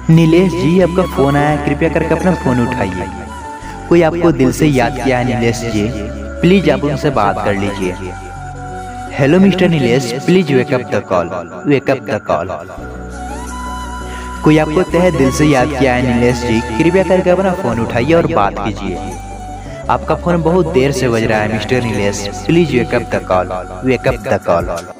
नीलेश जी, आपका फोन आया, कृपया करके अपना फोन उठाइए। कोई आपको दिल से याद किया है नीलेश जी, प्लीज आप उनसे बात कर लीजिए। Hello mister Nilesh, please wake up the call, wake up the call. कोई आपको तहे दिल से याद किया है नीलेश जी, कृपया करके अपना फोन उठाइए और बात कीजिए। आपका फोन बहुत देर से बज रहा है mister Nilesh, please wake up the call, wake up the call.